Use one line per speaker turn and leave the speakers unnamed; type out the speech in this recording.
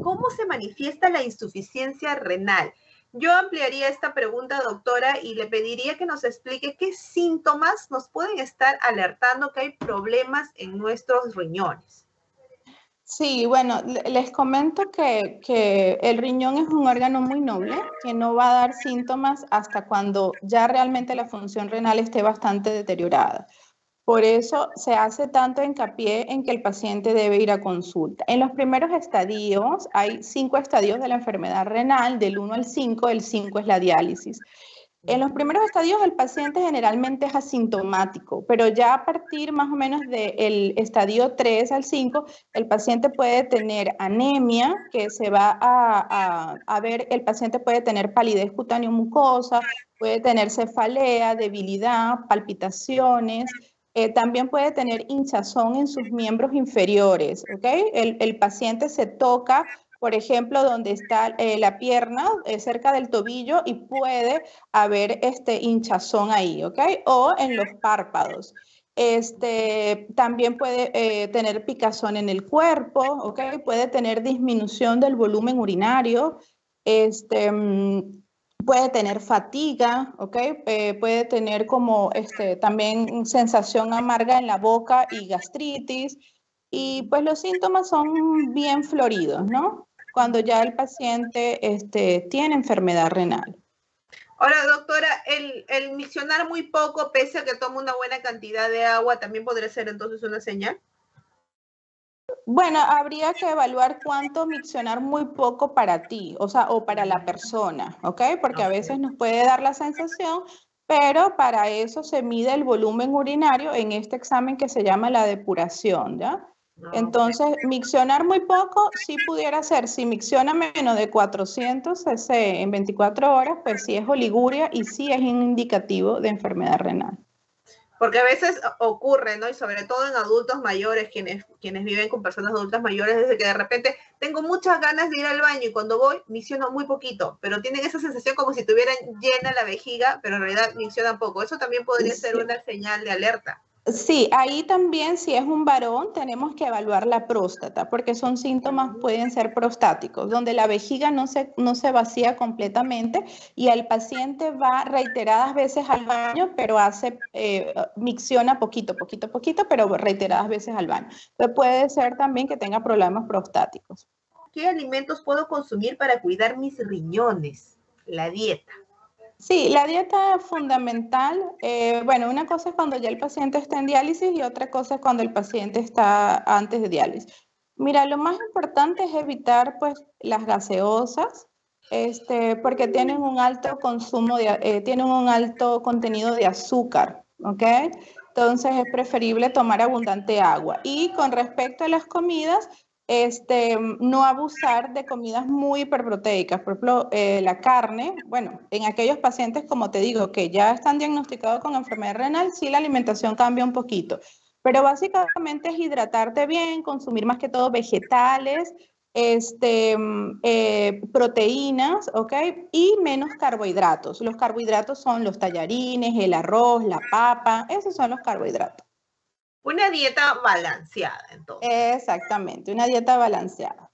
¿cómo se manifiesta la insuficiencia renal? Yo ampliaría esta pregunta, doctora, y le pediría que nos explique qué síntomas nos pueden estar alertando que hay problemas en nuestros riñones.
Sí, bueno, les comento que el riñón es un órgano muy noble que no va a dar síntomas hasta cuando ya realmente la función renal esté bastante deteriorada. Por eso se hace tanto hincapié en que el paciente debe ir a consulta. En los primeros estadios, hay 5 estadios de la enfermedad renal, del 1 al 5, el 5 es la diálisis. En los primeros estadios el paciente generalmente es asintomático, pero ya a partir más o menos del estadio 3 al 5, el paciente puede tener anemia, que se va a ver, el paciente puede tener palidez cutáneo mucosa, puede tener cefalea, debilidad, palpitaciones, también puede tener hinchazón en sus miembros inferiores, ¿ok? El paciente se toca, por ejemplo, donde está la pierna, cerca del tobillo, y puede haber hinchazón ahí, ¿ok? O en los párpados. También puede tener picazón en el cuerpo, ¿ok? Puede tener disminución del volumen urinario, puede tener fatiga, ¿ok? Puede tener como también sensación amarga en la boca y gastritis. Y pues los síntomas son bien floridos, ¿no? Cuando ya el paciente tiene enfermedad renal.
Ahora, doctora, el miccionar muy poco, pese a que toma una buena cantidad de agua, ¿también podría ser entonces una señal?
Bueno, habría que evaluar cuánto miccionar muy poco para ti, o sea, o para la persona, ¿ok? Porque a veces nos puede dar la sensación, pero para eso se mide el volumen urinario en este examen que se llama la depuración, ¿ya? Entonces, miccionar muy poco sí pudiera ser. Si micciona menos de 400 cc en 24 horas, pues sí es oliguria y sí es un indicativo de enfermedad renal.
Porque a veces ocurre, ¿no? Y sobre todo en adultos mayores, quienes viven con personas adultas mayores, desde que de repente tengo muchas ganas de ir al baño y cuando voy micciono muy poquito, pero tienen esa sensación como si tuvieran llena la vejiga, pero en realidad miccionan poco. Eso también podría ser una señal de alerta.
Sí, ahí también si es un varón tenemos que evaluar la próstata porque son síntomas, pueden ser prostáticos, donde la vejiga no se vacía completamente y el paciente va reiteradas veces al baño, pero micciona poquito, pero reiteradas veces al baño. Entonces puede ser también que tenga problemas prostáticos.
¿Qué alimentos puedo consumir para cuidar mis riñones? La dieta.
Sí, la dieta es fundamental. Bueno, una cosa es cuando ya el paciente está en diálisis y otra cosa es cuando el paciente está antes de diálisis. Mira, lo más importante es evitar pues las gaseosas, porque tienen un alto tienen un alto contenido de azúcar, ¿ok? Entonces es preferible tomar abundante agua. Y con respecto a las comidas, no abusar de comidas muy hiperproteicas. Por ejemplo, la carne, bueno, en aquellos pacientes, como te digo, que ya están diagnosticados con enfermedad renal, sí la alimentación cambia un poquito. Pero básicamente es hidratarte bien, consumir más que todo vegetales, proteínas, ¿ok? Y menos carbohidratos. Los carbohidratos son los tallarines, el arroz, la papa, esos son los carbohidratos.
Una dieta balanceada, entonces.
Exactamente, una dieta balanceada.